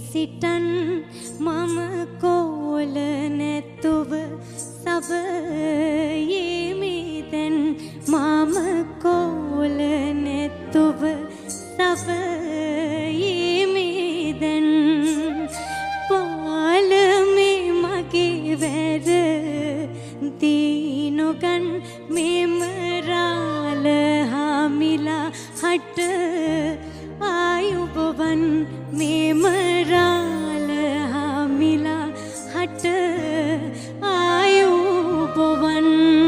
සිටන් මම කෝල නැතුව සබයේමිදැන් මම කෝල නැතුව සබයේමිදැන් පාලමේ මගේ වැරදි නොගන් මෙමරාල හාමිලා හට ආයුබවන් මෙමරාල හාමිලා හට ආයුබවන්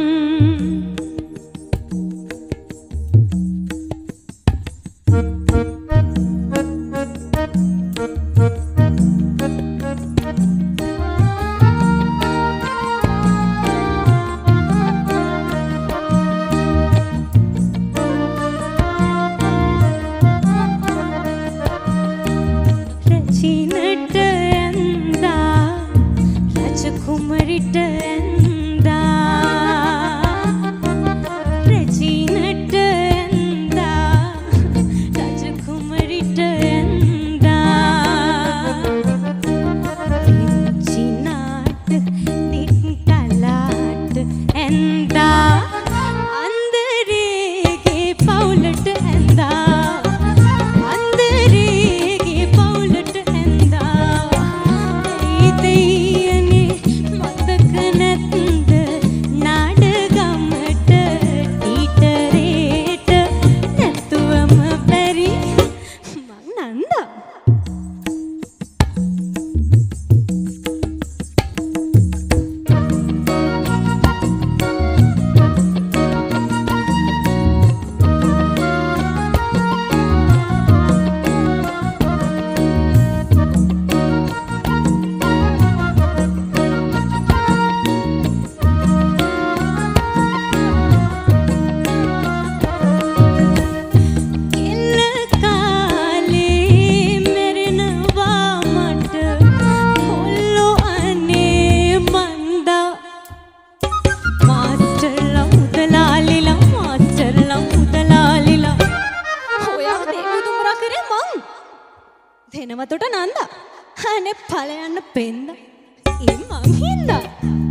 දෙනවතොට නන්දා අනේ ඵලයන් පෙන්ද ඒ මං හින්දා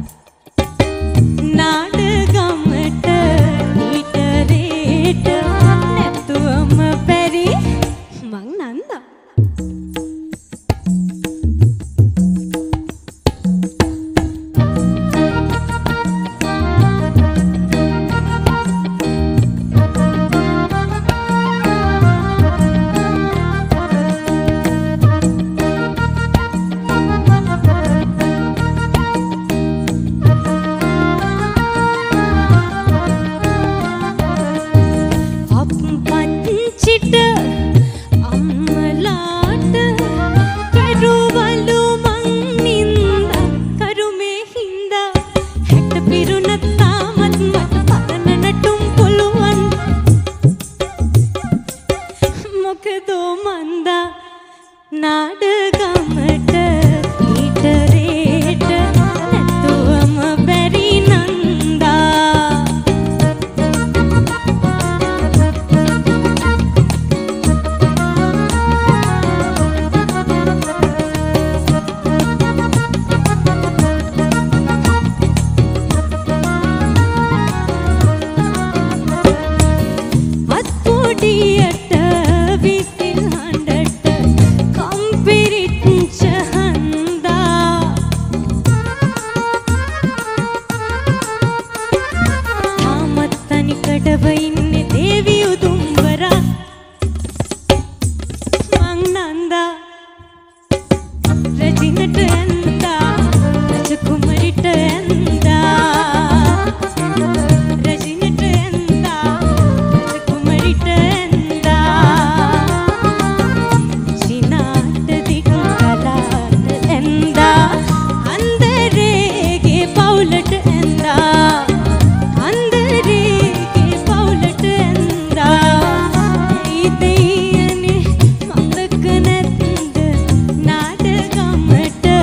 නාඩගමට ඊටරේට නැතුවම බැරි මං නන්දා නාඩගමට ඊටරේට නැතුවම බැරි නන්දා අත්පොඩියට විසිල් හඬට කම්පිරිච්ච හන්දා තාමත් තනිකඩව ඉන්නේ දේවි උදුම්බරා මං නන්දා රජිනට ඇන්දා රජකුමරිට ඇන්දා රජිනට ඇන්දා රජකුමරිට ඇන්දා චිනාට දිග්ගලාට ඇන්දා අන්දරේගේ පවුලට ඇන්දා අන්දරේගේ පවුලට ඇන්දා ඊතේයනේ මතක නැත්ද නාඩගමට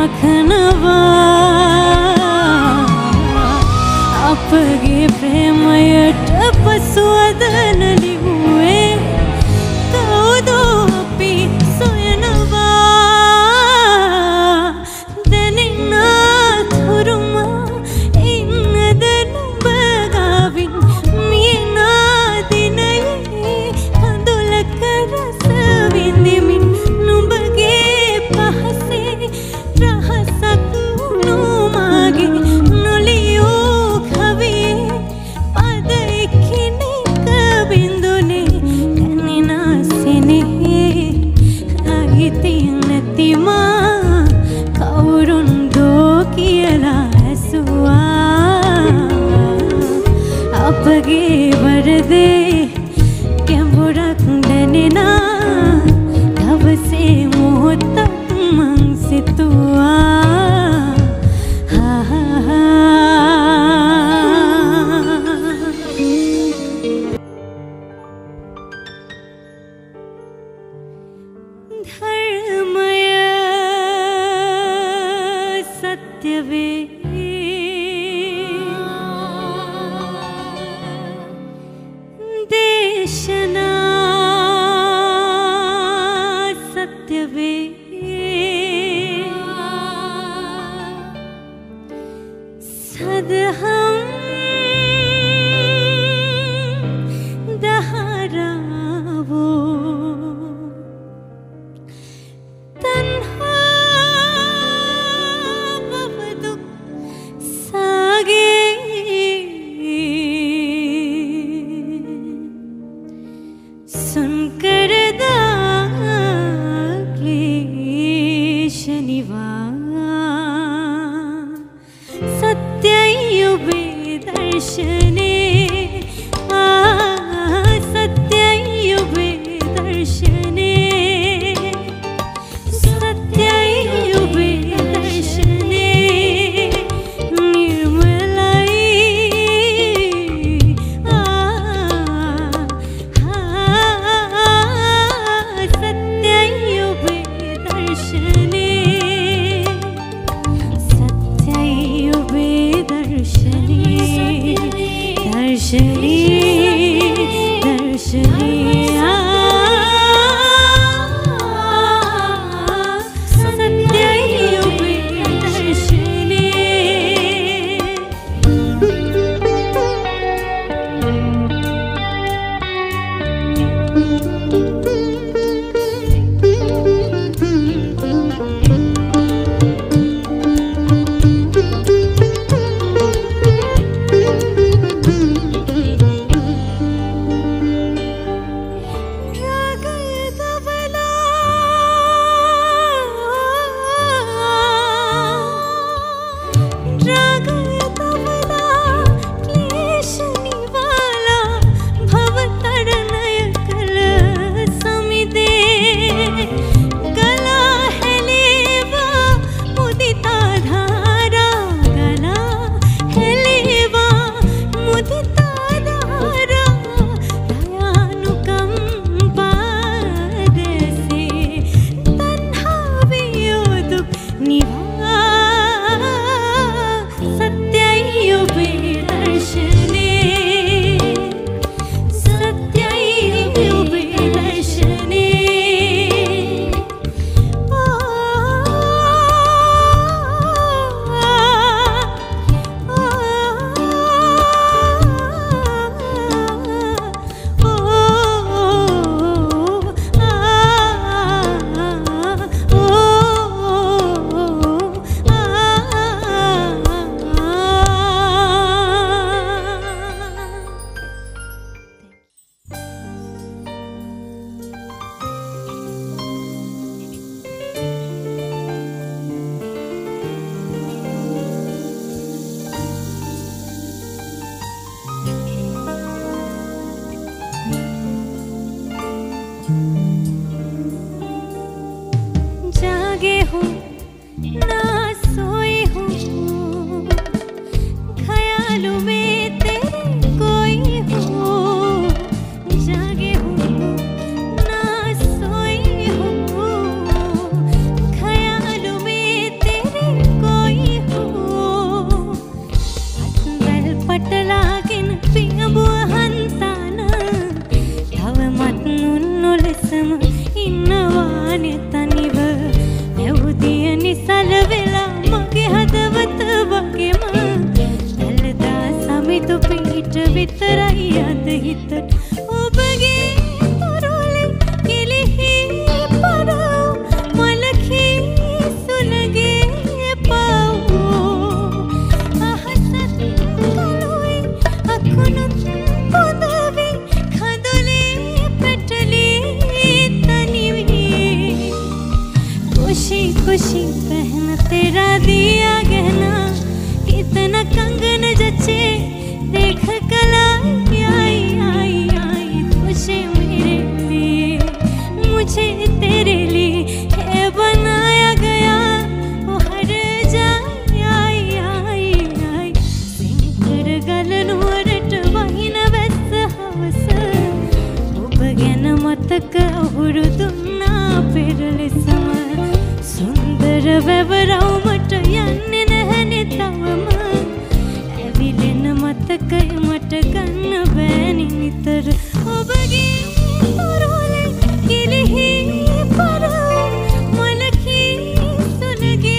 माखनवा आपगे प्रेमयट पसुवदनली हुए कौदो अपि सोयनवा दनिना थुरुमा इन्नदनु बगाविन मीना दिनये कंदुलक रस विंदिमिन नुबगे पहसे रहसक नुमागे नुलियो खवे पद इखिने कबिंदुने कनिना सिने आहिति नतिमा कौरुंदो कियला सुआ आपगे वरदे केंबुरक दनिना धवसे मोहतक मंसितुआ धर्मय सत्यवे देशना सत्यवे सदहम दहरावो तन्हा बवदुक सागे सुनकर क्लेशनिवा सत्ययुबे दर्शने सत्ययुबे दर्शने सत्ययुबे दर्शने निर्मलाई सत्ययुबे दर्शने सत्ययुबे दर्शने दर्शने दर्शने सत्ययुबे दर्शने මට විතරයි අද හිතට ඔබගේ පරෝලෙ කිලිහි පරෝ මලකී සුලගේ පාවෝ අහසත් කලුයි අකුණුත් පොදවි කඳුලේ පැටලී තනිවී खुशी खुशी पहन तेरा दिया गहना कितना कंगन जचे देख कलाई आई आई आई तुझे मेरे लिए मुझे तेरे लिए है बनाया गया वो हर जाए आई आई आई सिंगर गलन वरट वहीन वैस हवस ඔබගෙන මතක උහුරු දුන්නා පෙරලි සම සුන්දර වැවරවුමට යන්නේ නැහැනේ තවම ඇවිලෙන මතකය මට ගන්න බෑනි නිතර ඔබගේ පරෝලෙ කිලිහි පරෝ මලකී සුලගේ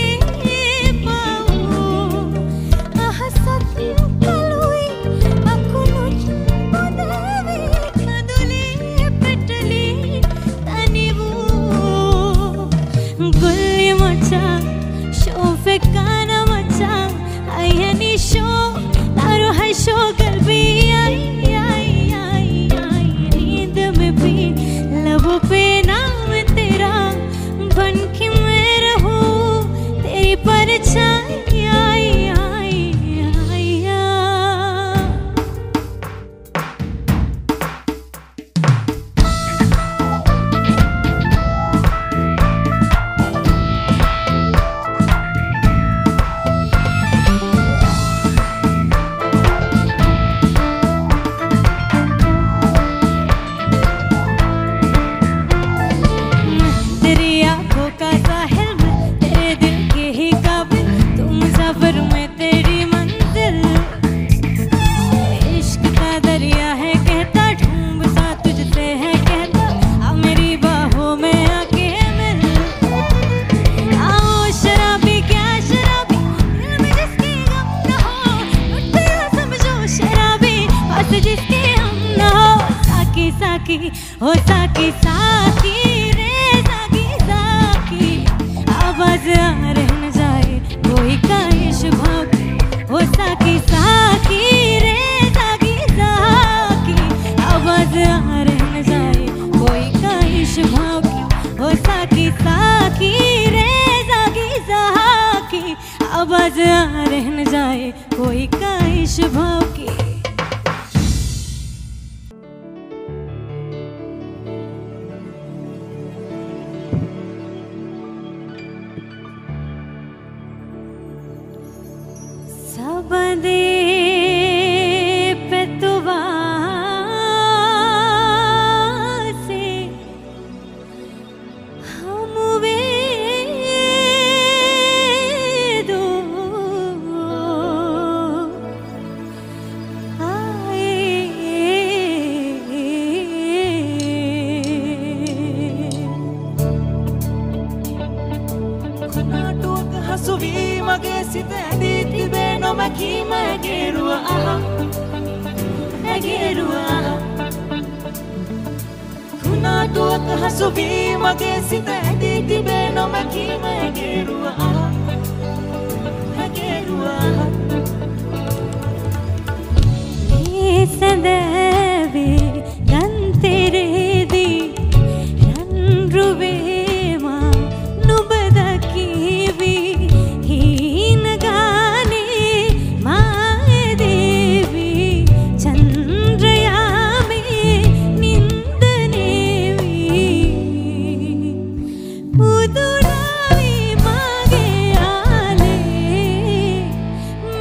පාවෝ අහසත් කලුයි අකුණුත් පොදවි කඳුලේ පැටලී තනිවූ गुल्ली मचा शोफेकाना मचा आयनी शो तारो है शो कल्बी आई आई आई आई नींद में भी लबों पे नाम तेरा बन के मैं रहूं तेरी परछाई आई आई आई साकी हो साकी साकी रे साकी साकी आवाज आ रह न जाए कोई काइश भागी हो साकी साकी रे साकी साकी आवाज आ रह न जाए कोई काइश भागी हो साकी साकी रे साकी साकी आवाज आ रह न जाए कोई काइश भागी सबदे पेतुवा से हम वे दो आए කනාටුවක හසුවී මගේ සිත ඇදී තිබේ නොමැකී මැගේරුවා කනාටුවක හසුවී මගේ සිත ඇදී තිබේ නොමැකී මැගේරුවා सदैवे गन तेरे दी रंरुवे मां नुबदा कीवी हीन गाने माए देवी चंद्रया में निंदनेवी उदुरावी मागे आले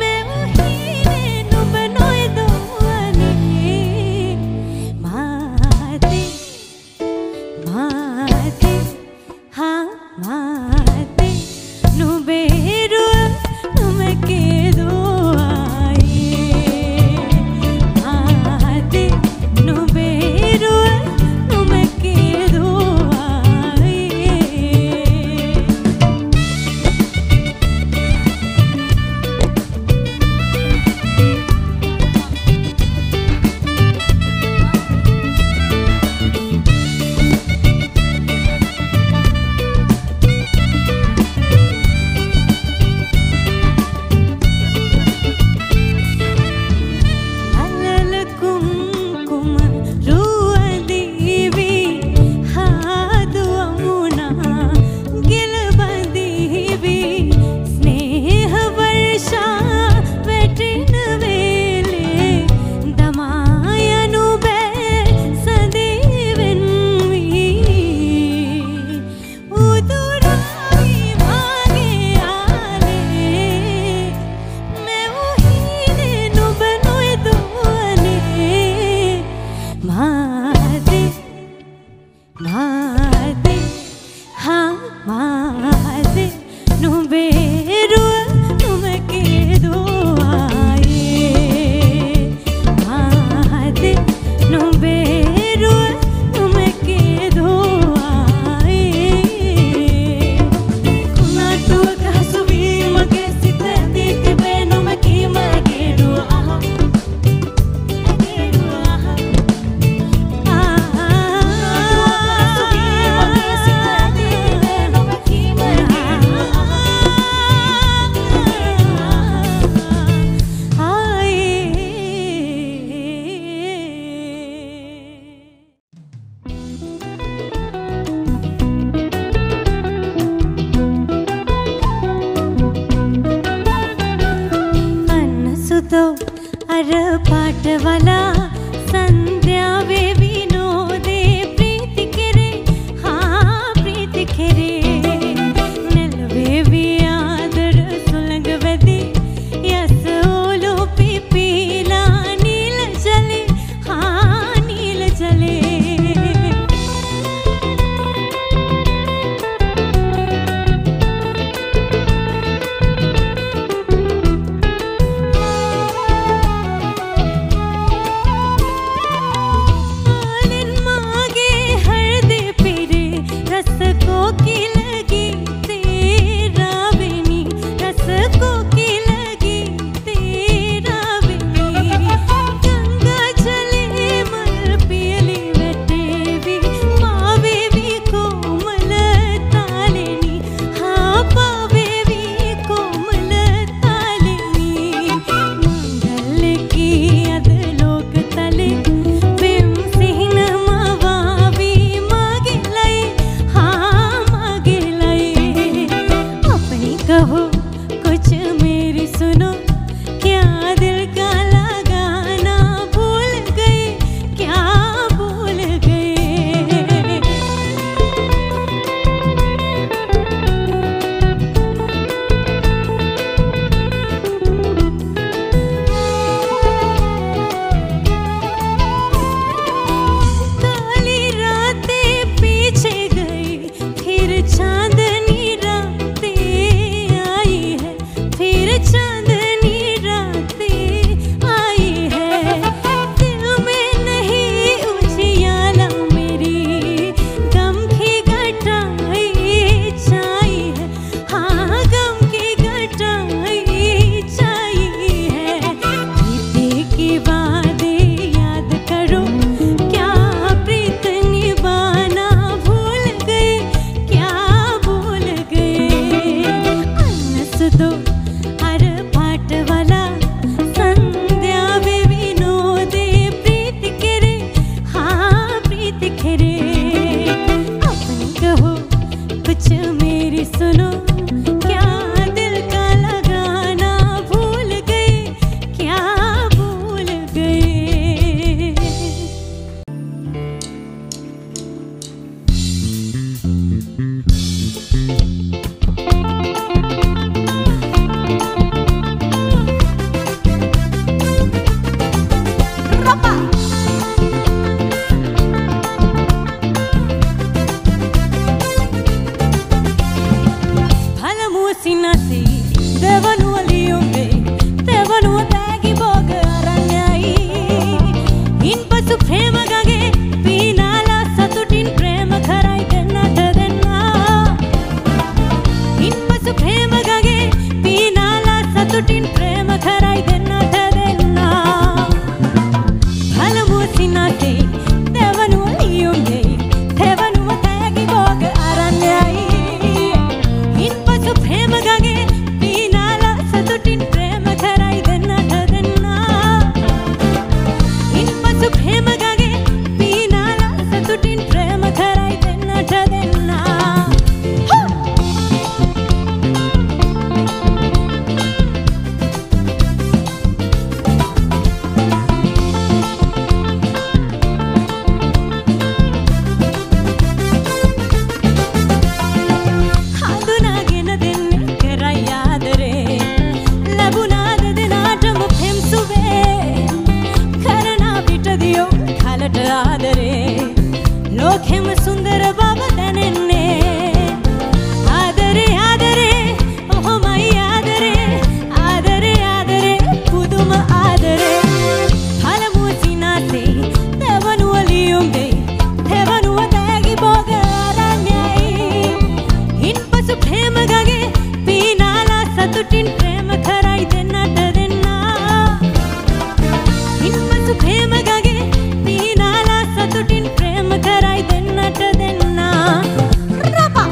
හිතට ආදරේ ලෝකෙම සුන්දර බව දැනෙන්නේ ආදරේ ආදරේ ඔහොමයි ආදරේ ආදරේ ආදරේ පුදුම ආදරේ පළමු සිනාසේ දෙවනුව ලියුම්බේ දෙවනුව තෑගි බෝග ආරණ්‍යයි ඉන්පසු ප්‍රේම ගගේ පීනාලා සතුටින් ප්‍රේම කරයි දෙන්නට දෙන්නා ඉන්පසු ප්‍රේම ගගේ පීනාලා සතුටින් ප්‍රේම කරයි දෙන්නට දෙන්නා රපා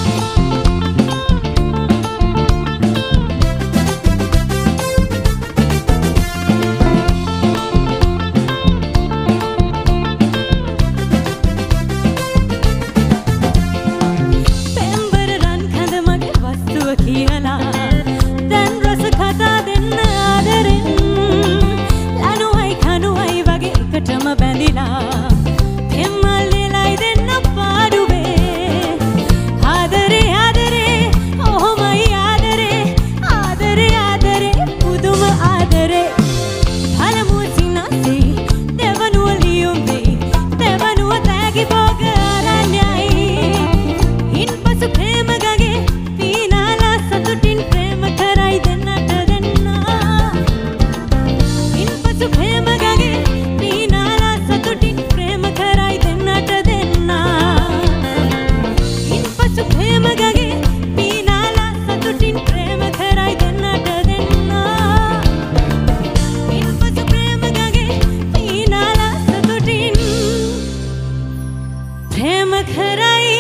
පෙම්බර රන් කඳ මගේ වස්තුව කියලා දැන් රස කතා දෙන්න ආදරෙන් ලනුවයි කනුවයි වගේ එකටම බැඳිලා පෙම්මල්ලෙලයි දෙන්න පාඩුවේ ආදරේ ආදරේ ඔහොමයි ආදරේ ආදරේ ආදරේ පුදුම ආදරේ පළමු සිනාසේ දෙවනුව ලියුම්බේ දෙවනුව තෑගි බෝග ආරණ්‍යයි ඉන්පසු ප්‍රේම ගගේ පීනාලා සතුටින් ප්‍රේම කරයි දෙන්නට දෙන්නා ඉන්පසු ප්‍රේම ගගේ පීනාලා සතුටින් ප්‍රේම කරයි දෙන්නට දෙන්නා ඉන්පසු ප්‍රේම ගගේ පීනාලා සතුටින් ප්‍රේම කරයි දෙන්නට දෙන්නා ඉන්පසු ප්‍රේම ගගේ පීනාලා සතුටින් ප්‍රේම කරයි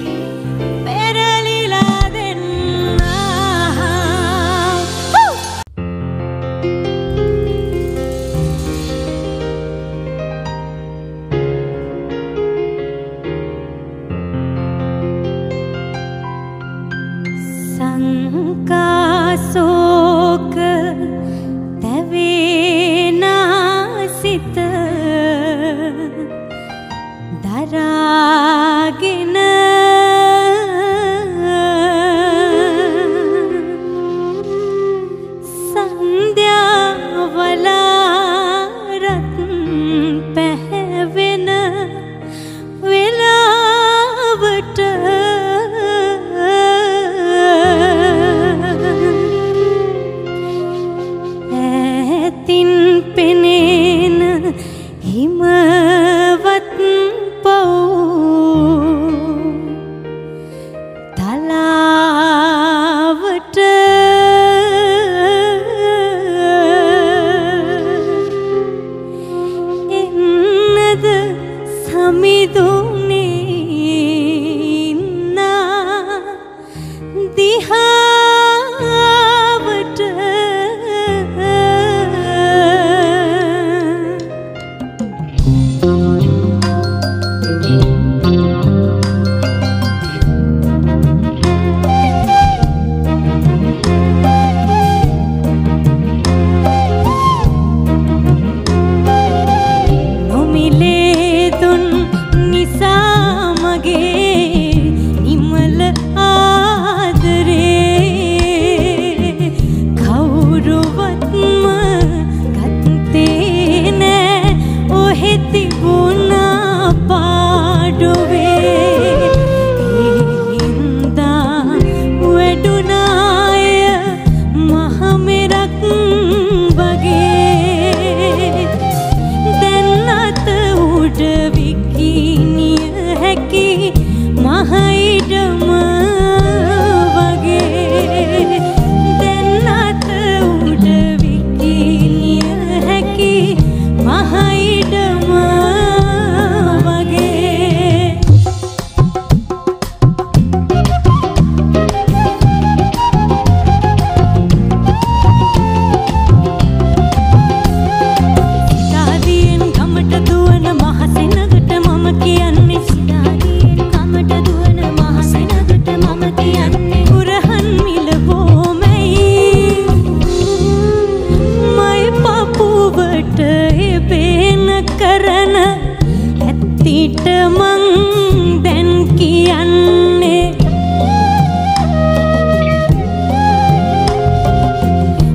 පෙරලිලා දෙන්නා සංකාසෝක තැවේනාසිත දරාගෙන සන්ධ්‍යාවලාරත් පැහැවෙන වෙලාවට ඈතින් පෙනෙන හිමවත් පව් තලාවට එන්නද සමිඳුනේ ඉන්නා දිහාවට නොමිලේ දුන් නිසා මගේ නිමල ආදරේ කවුරුවත්ම ගත්තේ නෑ ඔහෙ තිබුණා පාඩුවේ හින්දා වැඩුණාය මහමෙරක් වගේ දැන් අත උඩ විකිනිය හැකි මහයිඩම වගේ දැන් අත උඩ විකිනිය හැකි මහයිඩම වගේ සිතාදීන් ගමට දුවන මහසෙනගට මම කියන්නේ සිතාදීන් ගමට දුවන මහසෙනගට මම කියන්නේ පුරහන් මිල බොමයි මයි පපුවට එබේන කරන ඇත්තිට මං දැන් කියන්නේ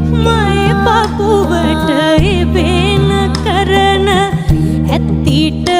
මයි පපුවට එබේන කරන ඇත්තිට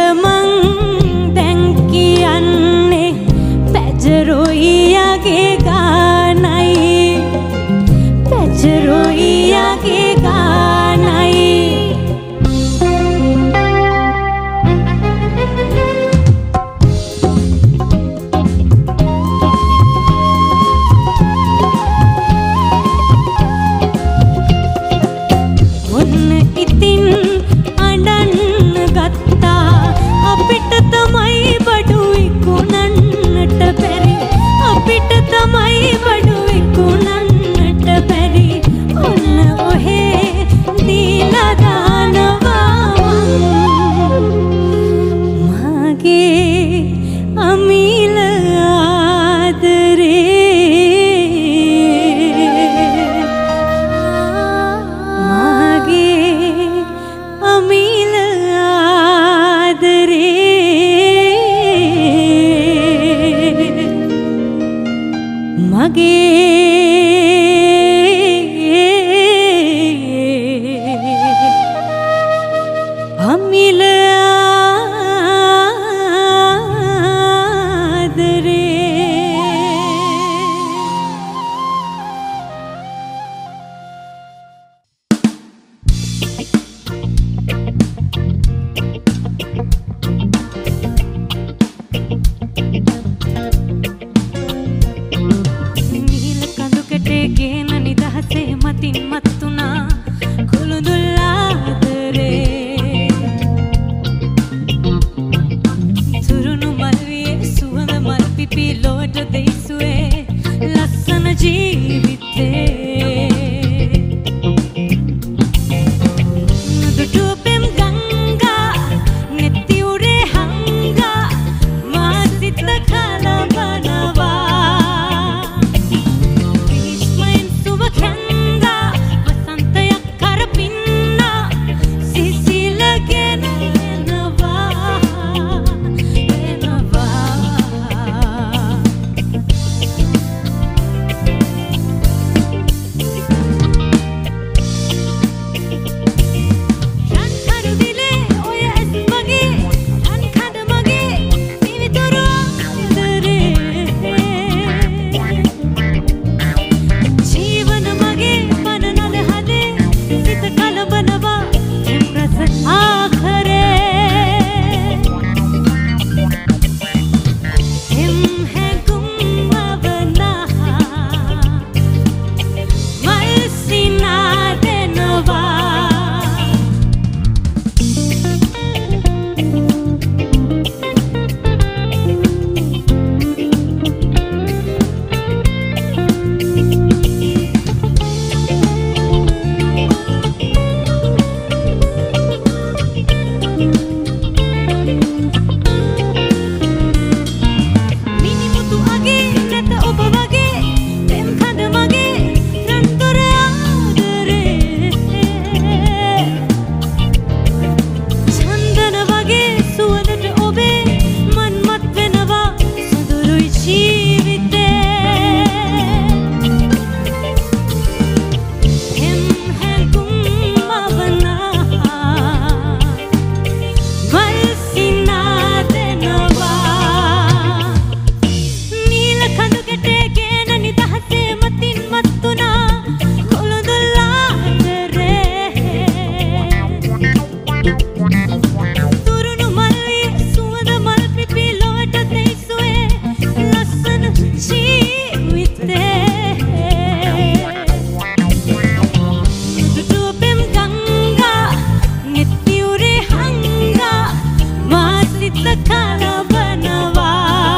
kala banawa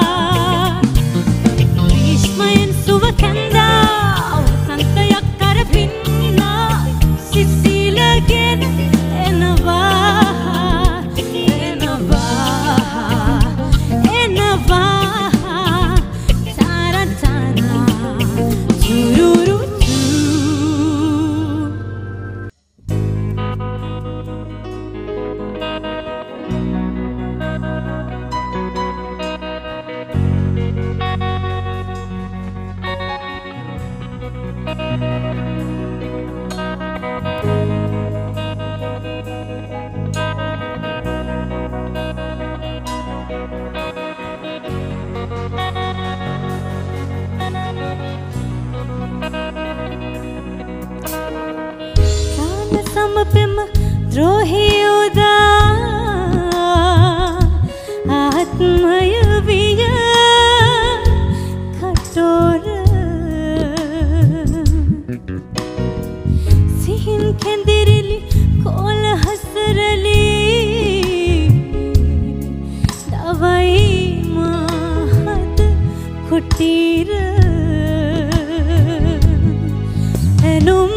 Grishmayen suva kenda Santayak karapinna Sisilagen enawa Enawa Enawa Tara tara Chururu Samapim drohi uda Atmaya viya katora Sihin kendirili kola hasrali Davai mahat kutira Enum